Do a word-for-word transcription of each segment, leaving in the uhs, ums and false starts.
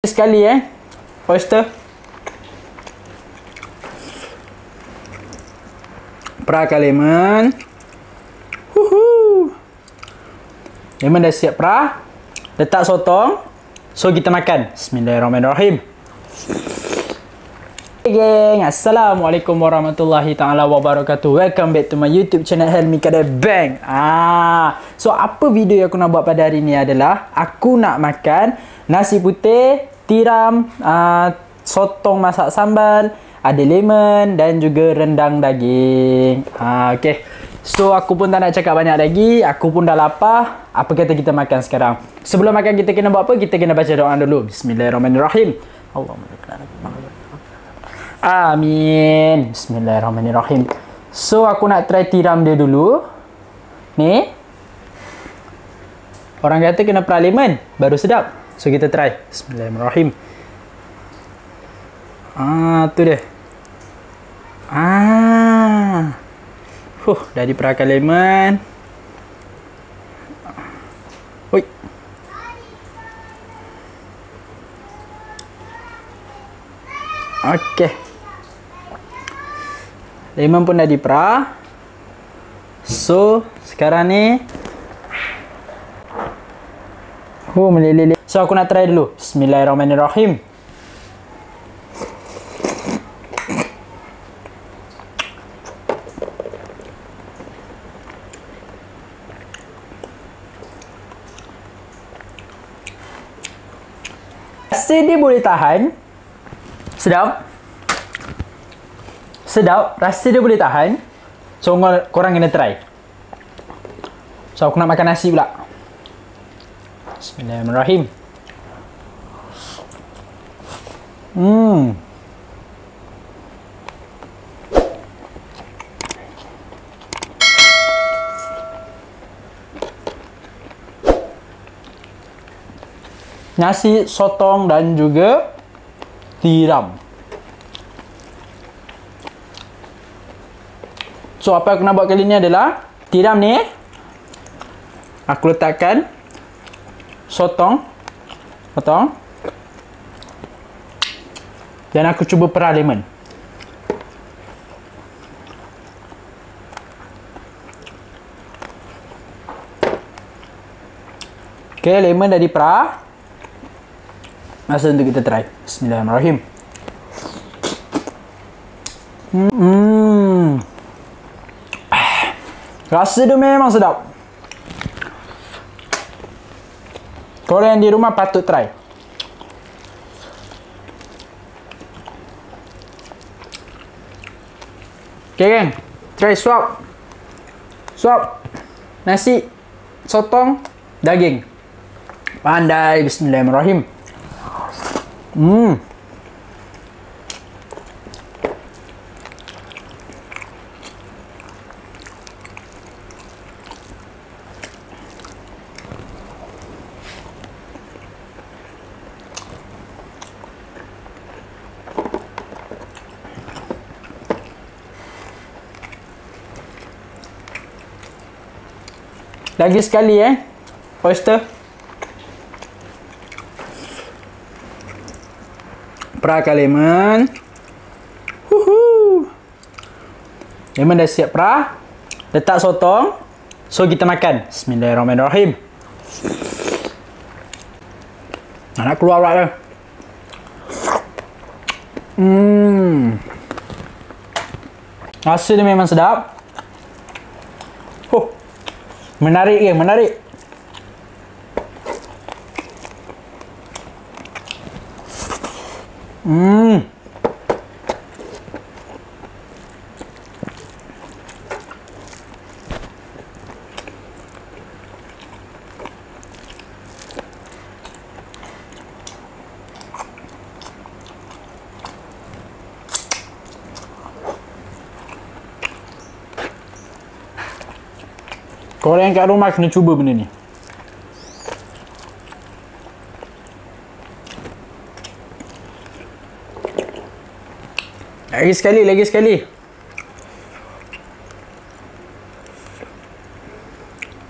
Sekali eh oyster perahkan lemon. Huhu. Lemon dah siap perah, letak sotong, so kita makan. Bismillahirrahmanirrahim. Hey geng, Assalamualaikum warahmatullahi ta'ala wabarakatuh. Welcome back to my YouTube channel Helmi Kadai Bang. Ah, so apa video yang aku nak buat pada hari ni adalah aku nak makan nasi putih, tiram, uh, sotong masak sambal, ada lemon dan juga rendang daging. Ah, okay. So aku pun tak nak cakap banyak lagi, aku pun dah lapar. Apa kata kita makan sekarang? Sebelum makan kita kena buat apa? Kita kena baca doa dulu. Bismillahirrahmanirrahim. Allahumma amin. Bismillahirrahmanirrahim. So aku nak try tiram dia dulu. Ni orang kata kena perah lemon baru sedap. So kita try. Bismillahirrahmanirrahim. Ah, tu dia. Ah. Huh, dah diperahkan lemon. Oi. Okey. Lemon pun dah diperah. So, sekarang ni Oh, meleleh. So, aku nak try dulu. Bismillahirrahmanirrahim. Rasa dia boleh tahan. Sedap. Sedap. Rasa dia boleh tahan. So, korang kena try. So, aku nak makan nasi pula. Bismillahirrahmanirrahim. Hmm. Nasi, sotong dan juga tiram. So, apa aku nak buat kali ni adalah tiram ni aku letakkan sotong, potong, dan aku cuba perah lemon. Okay, lemon dah diperah. Masa untuk kita try. Bismillahirrahmanirrahim. Hmm. Rasa dia memang sedap. Korang yang di rumah patut try. Okay geng, try swap. Swap nasi, sotong, daging. Pandai. Bismillahirrahmanirrahim. Hmm. Lagi sekali eh oyster. Perahkan lemon. Huhu. Lemon dah siap perah, letak sotong, so kita makan. Bismillahirrahmanirrahim. Nak keluar pula dah. Hmm. Rasa dia memang sedap. Huh. Menarik ke? Menarik. Hmm. Korang yang kat rumah kena cuba benda ni. Lagi sekali, lagi sekali.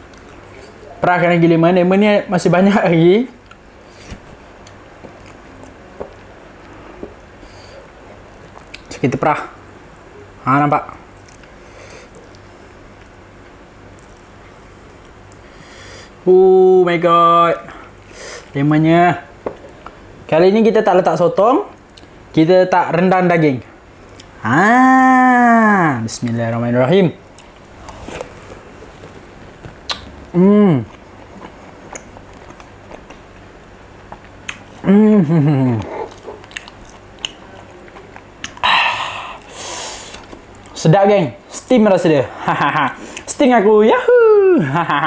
Perahkan lagi lemon. Lemon ni masih banyak lagi. So kita perah. Ha, nampak? Oh my god. Lemonnya. Kali ini kita tak letak sotong. Kita letak rendang daging. Ah, bismillahirrahmanirrahim. Hmm. Hmm. Sedap geng. Steam rasa dia. Sting aku. Yahoo.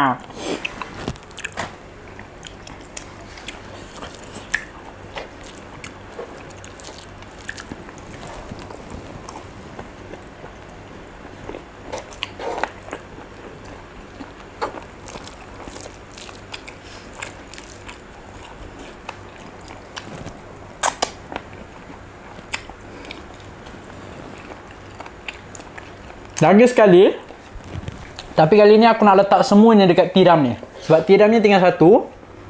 Lagi sekali. Tapi kali ni aku nak letak semuanya dekat tiram ni. Sebab tiram ni tinggal satu.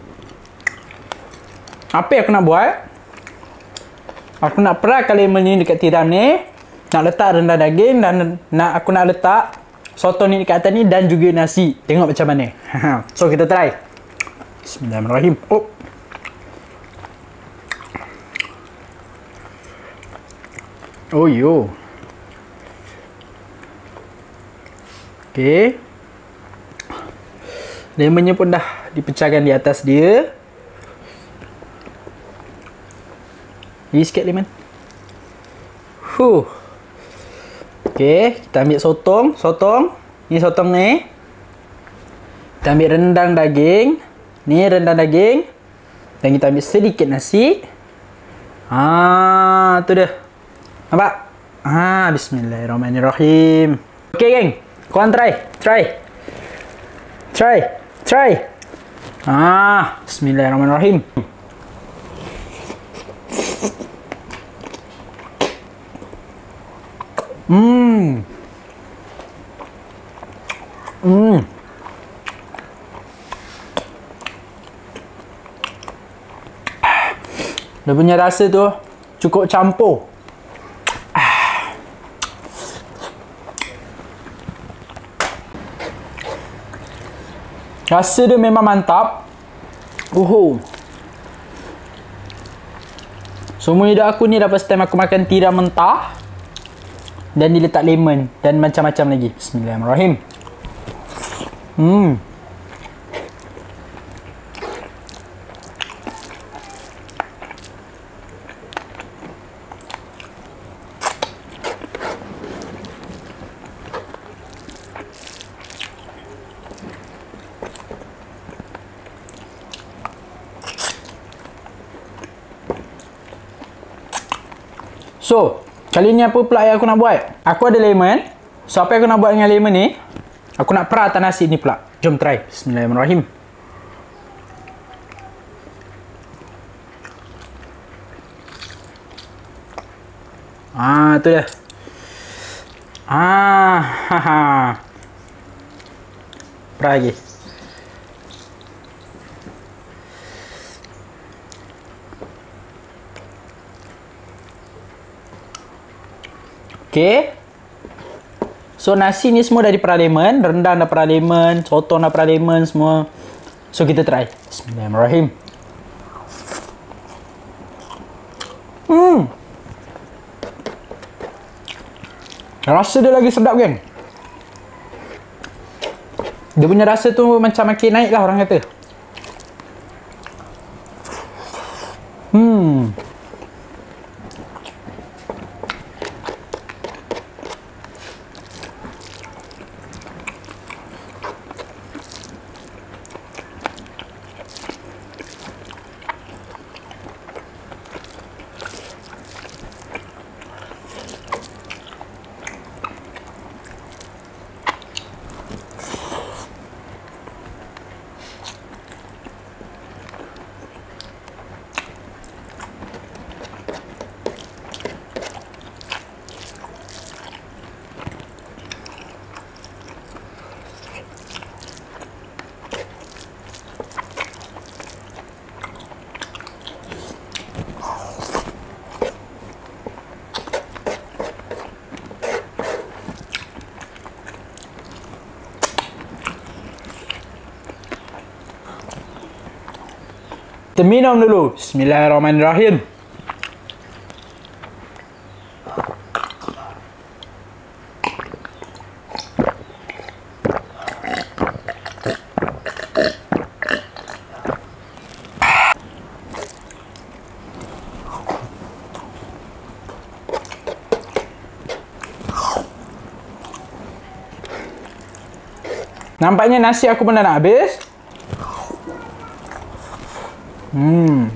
Apa yang aku nak buat? Aku nak perahkan lemon ni dekat tiram ni. Nak letak rendang daging. Dan nak aku nak letak sotong ni dekat atas ni. Dan juga nasi. Tengok macam mana. So kita try. Bismillahirrahmanirrahim. Oh. Oh yo. Okey. Lemonnya pun dah dipecahkan di atas dia. Ini sikit lemon. Huh. Okey, kita ambil sotong, sotong. Ni sotong ni. Kita ambil rendang daging. Ni rendang daging. Dan kita ambil sedikit nasi. Ah, tu dia. Nampak? Ah, bismillahirrahmanirrahim. Okey, geng. Korang try, try, try, try. Ah, bismillahirrahmanirrahim. Hmm, hmm. Dia punya rasa tu cukup campur. Rasa dia memang mantap. Uhuh. Semua hidup aku ni dah first time aku makan tiram mentah. Dan diletak lemon. Dan macam-macam lagi. Bismillahirrahmanirrahim. Hmm. So, kali ni apa pula yang aku nak buat? Aku ada lemon. So, apa yang aku nak buat dengan lemon ni? Aku nak perah atas nasi ni pula. Jom try. Bismillahirrahmanirrahim. Ah, tu dia. Ah, haha. Perah lagi. Okay. So nasi ni semua dah diperah lemon. Rendang dah perah lemon. Sotong dah perah lemon semua. So kita try. Bismillahirrahmanirrahim. Hmm. Rasa dia lagi sedap kan? Dia punya rasa tu macam makin naik lah orang kata. Hmm. Kita minum dulu. Bismillahirrahmanirrahim. Nampaknya nasi aku pun dah nak habis. Hmm.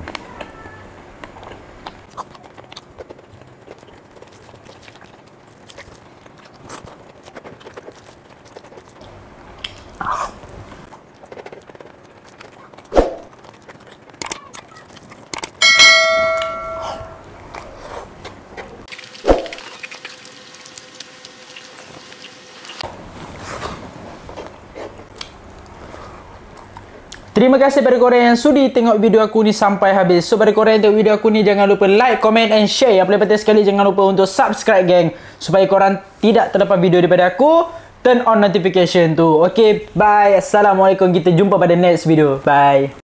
Terima kasih pada korang yang sudi tengok video aku ni sampai habis. So pada korang yang tengok video aku ni, jangan lupa like, comment and share. Yang paling penting sekali, jangan lupa untuk subscribe geng, supaya korang tidak terlepas video daripada aku. Turn on notification tu. Okay, bye. Assalamualaikum. Kita jumpa pada next video. Bye.